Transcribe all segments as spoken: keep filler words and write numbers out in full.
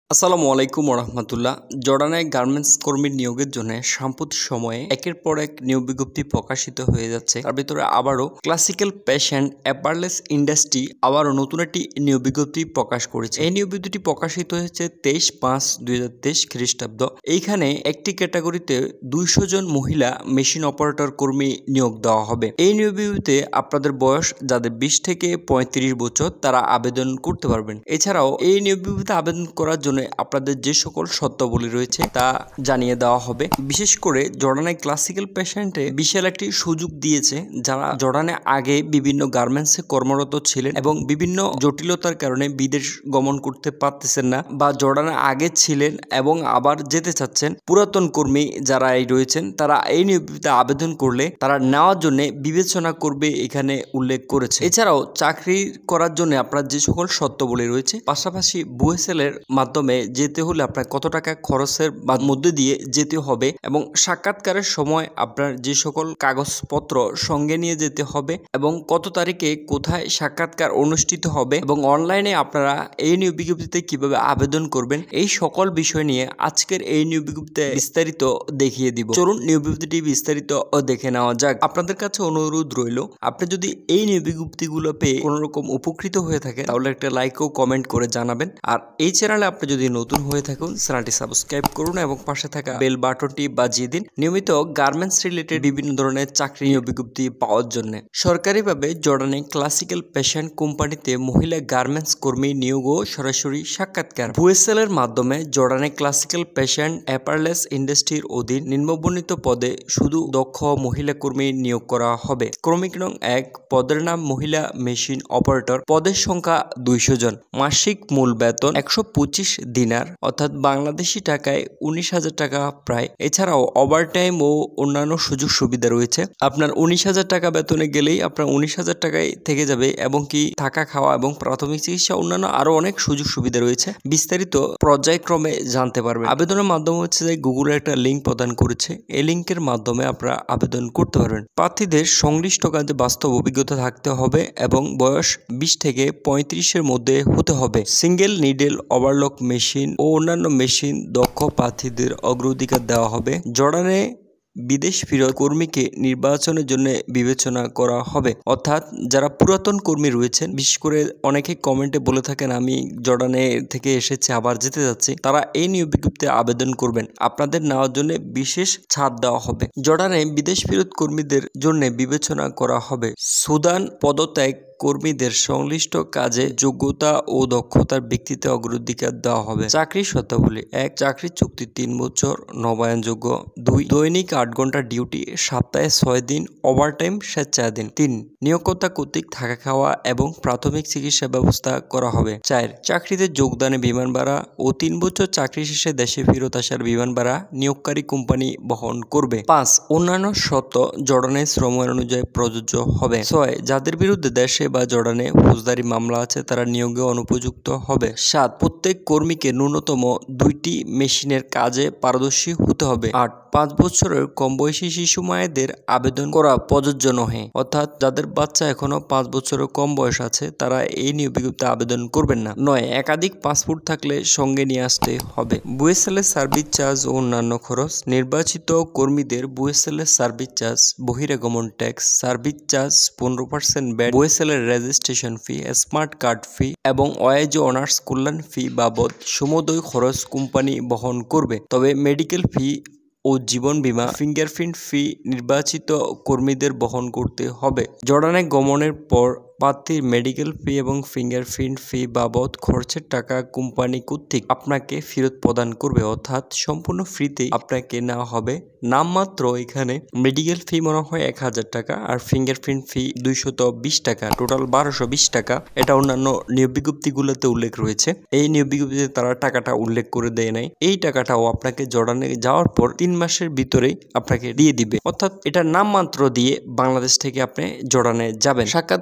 আসসালামু আলাইকুম ওরহমতুল্লাহ। জর্ডানে গার্মেন্টস কর্মীর নিয়োগের জন্য সাম্প্রতিক সময়ে একের পর এক নিয়োগ বিজ্ঞপ্তি প্রকাশিত হয়ে যাচ্ছে। তার ভিতরে আবারও ক্লাসিক্যাল প্যাশন অ্যাপারেলস ইন্ডাস্ট্রি আবারও নতুন একটি নিয়োগ বিজ্ঞপ্তি প্রকাশ করেছে। এই নিয়োগ বিজ্ঞপ্তিটি প্রকাশিত হয়েছে তেইশ পাঁচ দুই হাজার তেইশ খ্রিস্টাব্দ। এইখানে একটি ক্যাটাগরিতে দুইশো জন মহিলা মেশিন অপারেটর কর্মী নিয়োগ দেওয়া হবে। এই নিয়োগ বিজ্ঞপ্তিতে আপনাদের বয়স যাদের বিশ থেকে পঁয়ত্রিশ বছর তারা আবেদন করতে পারবেন। এছাড়াও এই নিয়োগ বিজ্ঞপ্তিতে আবেদন করার জন্য আপনাদের যে সকল শর্তাবলী রয়েছে তা জানিয়ে দেওয়া হবে। বিশেষ করে জর্ডানে ক্লাসিক্যাল পেশেন্টে বিশাল একটি সুযোগ দিয়েছে। যারা জর্ডানে আগে বিভিন্ন গার্মেন্টসে কর্মরত ছিলেন এবং বিভিন্ন জটিলতার কারণে বিদেশ গমন করতে পারতেছেন না, বা জর্ডানে আগে ছিলেন এবং আবার যেতে চাচ্ছেন, পুরাতন কর্মী যারা এই রয়েছেন তারা এই নিয়োগে আবেদন করলে তারা নেওয়ার জন্য বিবেচনা করবে এখানে উল্লেখ করেছে। এছাড়াও চাকরি করার জন্য আপনার যে সকল শর্তাবলী রয়েছে, পাশাপাশি বুয়েসেল এর মাধ্যমে যেতে হলে আপনার কত টাকা খরচের মধ্যে দিয়ে যেতে হবে এবং সাক্ষাৎকারের সময় আপনার যে সকল কাগজপত্র সঙ্গে নিয়ে যেতে হবে এবং কত তারিখে কোথায় সাক্ষাৎকার অনুষ্ঠিত হবে এবং অনলাইনে আপনারা এই নিয়োগ বিজ্ঞপ্তিতে কিভাবে আবেদন করবেন, এই সকল বিষয় নিয়ে আজকের এই নিয়োগ বিজ্ঞপ্তিতে বিস্তারিত দেখিয়ে দিব। চলুন নিয়োগ বিজ্ঞপ্তিটি বিস্তারিত দেখে নেওয়া যাক। আপনাদের কাছে অনুরোধ রইল, আপনি যদি এই নিয়োগ বিজ্ঞপ্তিগুলো পেয়ে কোনো রকম উপকৃত হয়ে থাকে তাহলে একটা লাইক ও কমেন্ট করে জানাবেন। আর এই চ্যানেলে আপনি যদি নতুন হয়ে থাকুন চ্যানেলটি সাবস্ক্রাইব করুন এবং পাশে থাকা বেল বাটনটি বাজিয়ে দিন নিয়মিত গার্মেন্টস রিলেটেড বিভিন্ন ধরনের চাকরি নিয়োগ বিজ্ঞপ্তি পাওয়ার জন্য। সরকারিভাবে জর্ডানে ক্লাসিক্যাল প্যাশন কোম্পানিতে মহিলা গার্মেন্টস কর্মী নিয়োগ ও সরাসরি সাক্ষাৎকার। বুয়েসেল এর মাধ্যমে জর্ডানে ক্লাসিক্যাল প্যাশন অ্যাপারেলস ইন্ডাস্ট্রির অধীন নিম্নবর্ণিত পদে শুধু দক্ষ মহিলা কর্মী নিয়োগ করা হবে। ক্রমিক নং এক, পদের নাম মহিলা মেশিন অপারেটর, পদের সংখ্যা দুইশো জন, মাসিক মূল বেতন একশো পঁচিশ দিনার অর্থাৎ বাংলাদেশি টাকায় উনিশ হাজার টাকা প্রায়। এছাড়াও ওভারটাইম ও অন্যান্য সুযোগ সুবিধা রয়েছে। আপনার উনিশ হাজার টাকা বেতনে গেলেই আপনার উনিশ হাজার টাকায় থেকে যাবে এবং কি থাকা খাওয়া এবং প্রাথমিক চিকিৎসা অন্যান্য আরো অনেক সুযোগ সুবিধা রয়েছে। বিস্তারিত পর্যায়ক্রমে জানতে পারবেন। আবেদনের মাধ্যম হচ্ছে যে গুগলের একটা লিঙ্ক প্রদান করেছে, এই লিঙ্কের মাধ্যমে আপনারা আবেদন করতে পারবেন। প্রার্থীদের সংশ্লিষ্ট কাজে বাস্তব অভিজ্ঞতা থাকতে হবে এবং বয়স বিশ থেকে পঁয়ত্রিশের মধ্যে হতে হবে। সিঙ্গেল নিডেল ওভারলক মেশিন ও অন্যান্য মেশিন দক্ষ প্রার্থীদের অগ্রাধিকার দেওয়া হবে। জর্ডানে বিদেশ ফেরত কর্মীকে নির্বাচনের জন্য বিবেচনা করা হবে। অর্থাৎ যারা পুরাতন কর্মী রয়েছেন, বিশেষ করে অনেকে কমেন্টে বলে থাকেন আমি জর্ডানে থেকে এসেছি আবার যেতে যাচ্ছি, তারা এই নিয়োগ বিজ্ঞপ্তিতে আবেদন করবেন। আপনাদের নেওয়ার জন্য বিশেষ ছাড় দেওয়া হবে। জর্ডানে বিদেশ ফেরত কর্মীদের জন্য বিবেচনা করা হবে। সুদান পদত্যাগ কর্মীদের সংশ্লিষ্ট কাজে যোগ্যতা ও দক্ষতার ভিত্তিতে অগ্রাধিকার দেওয়া হবে। চাকরির শর্তাবলী: এক, চাকরির চুক্তি তিন বছর, নবায়নযোগ্য। দুই, দৈনিক আট ঘন্টা ডিউটি, সপ্তাহে ছয় দিন, ওভারটাইম স্বেচ্ছাধীন। তিন, নিয়োগকর্তা কর্তৃক থাকা খাওয়া এবং প্রাথমিক চিকিৎসা ব্যবস্থা করা হবে। চার, চাকরিতে যোগদানে বিমান ভাড়া ও তিন বছর চাকরি শেষে দেশে ফেরত আসার বিমান ভাড়া নিয়োগকারী কোম্পানি বহন করবে। পাঁচ, অন্যান্য শর্ত জর্ডানের শ্রম আইন অনুযায়ী প্রযোজ্য হবে। ছয়, যাদের বিরুদ্ধে দেশে বা জর্ডানে ফৌজদারি মামলা আছে তারা নিয়োগে অনুপযুক্ত হবে। সাত, প্রত্যেক কর্মীকে ন্যূনতম দুইটি মেশিনের কাজে পারদর্শী হতে হবে। আট, পাঁচ বছরের কম বয়সী শিশু মায়েদের আবেদন করা প্রযোজ্য নহে। অর্থাৎ যাদের বাচ্চা এখনো পাঁচ বছরের কম বয়স আছে তারা এই নিয়োগ বিজ্ঞপ্তিতে আবেদন করবেন না। নয়, একাধিক পাসপোর্ট থাকলে সঙ্গে নিয়ে আসতে হবে। বুয়েসেলের সার্ভিস চার্জ ও অন্যান্য খরচ: নির্বাচিত কর্মীদের বুয়েসেলের সার্ভিস চার্জ, বহিরাগমন ট্যাক্স, সার্ভিস চার্জ, পনেরো পার্সেন্ট ব্যাট, বুয়েসেলের registration fee, smart card fee এবং ওয়াইজ অনার্স কল্যাণ ফি বাবদ সমুদয় খরচ কোম্পানি বহন করবে। তবে মেডিকেল ফি ও জীবন বীমা, ফিঙ্গারপ্রিন্ট ফি নির্বাচিত কর্মীদের বহন করতে হবে। জর্ডানে গমনের পর প্রার্থীর মেডিকেল ফি এবং ফিঙ্গারপ্রিন্ট ফি বাবদ খরচের টাকা কোম্পানি কর্তৃক আপনাকে ফেরত প্রদান করবে। অর্থাৎ সম্পূর্ণ ফ্রিতে আপনাকে নেওয়া হবে। নামমাত্র এখানে মেডিকেল ফি মনে হয় এক হাজার টাকা আর ফিঙ্গারপ্রিন্ট ফি দুইশত বিশ টাকা, টোটাল বারোশো বিশ টাকা। এটা অন্যান্য নিয়োগ বিজ্ঞপ্তিগুলোতে উল্লেখ রয়েছে। এই নিয়োগ বিজ্ঞপ্তিতে তারা টাকাটা উল্লেখ করে দেয় নাই। এই টাকাটাও আপনাকে জর্ডানে যাওয়ার পর তিন মাসের ভিতরেই আপনাকে দিয়ে দিবে। অর্থাৎ এটা নামমাত্র দিয়ে বাংলাদেশ থেকে আপনি জর্ডানে যাবেন। সাক্ষাৎকারের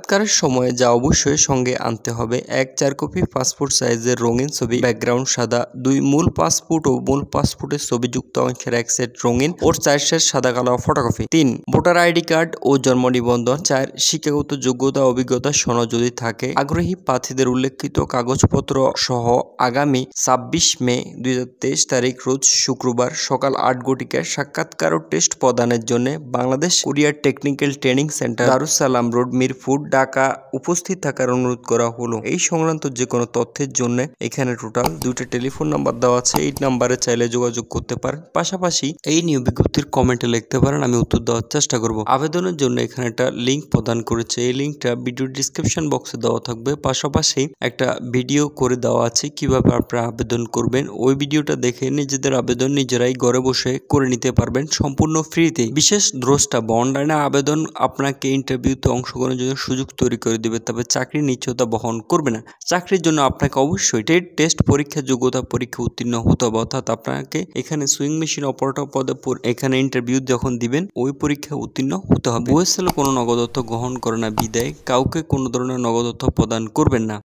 সময়ে যা অবশ্যই সঙ্গে আনতে হবে: এক চার কপি পাসপোর্ট সাইজের রঙিন ছবি, ব্যাকগ্রাউন্ড সাদা, দুই মূল পাসপোর্ট ও মূল পাসপোর্টের ছবিযুক্ত অংশের এক সেট রঙিন ও চার সেট সাদা কালো ফটোকপি, তিন ভোটার আইডি কার্ড ও জন্ম নিবন্ধন, চার শিক্ষাগত যোগ্যতা অভিজ্ঞতা সনদ যদি থাকে। আগ্রহী প্রার্থীদের উল্লেখিত কাগজপত্র সহ আগামী ছাব্বিশ মে দুই হাজার তেইশ তারিখ রোজ শুক্রবার সকাল আট ঘটিকায় সাক্ষাৎকার ও টেস্ট প্রদানের জন্য বাংলাদেশ কোরিয়ার technical training centre, Darus Salam road, Mirpur, Dhaka উপস্থিত থাকার অনুরোধ করা হলো। এই সংক্রান্ত যে কোনো তথ্যের জন্য এখানে টোটাল দুইটা টেলিফোন নাম্বার দেওয়া আছে, এই নাম্বারে চাইলে যোগাযোগ করতে পারেন। পাশাপাশি এই নিয়োগ বিজ্ঞপ্তির কমেন্টে লিখতে পারেন, আমি উত্তর দেওয়ার চেষ্টা করব। আবেদনের জন্য এখানে একটা লিঙ্ক প্রদান করেছে, এই লিঙ্কটা ভিডিও ডিসক্রিপশন বক্সে দেওয়া থাকবে। পাশাপাশি একটা ভিডিও করে দেওয়া আছে কিভাবে আপনারা আবেদন করবেন, ওই ভিডিওটা দেখে নিজেদের আবেদন নিজেরাই ঘরে বসে করে নিতে পারবেন সম্পূর্ণ ফ্রিতে। বিশেষ দ্রষ্টা অনলাইনে আবেদন আপনাকে ইন্টারভিউতে অংশগ্রহণের জন্য সুযোগ তৈরি করে দেবে, তবে চাকরির নিশ্চয়তা বহন করবে না। চাকরির জন্য আপনাকে অবশ্যই টেট টেস্ট পরীক্ষা যোগ্যতা পরীক্ষা উত্তীর্ণ হতে হবে, অর্থাৎ আপনাকে এখানে সুইং মেশিন অপারেটর পদে এখানে ইন্টারভিউ যখন দিবেন ওই পরীক্ষা উত্তীর্ণ হতে হবে। ওয়েসেল কোনো নগদ অর্থ গ্রহণ করে না বিদায় কাউকে কোনো ধরনের নগদ অর্থ প্রদান করবেন না।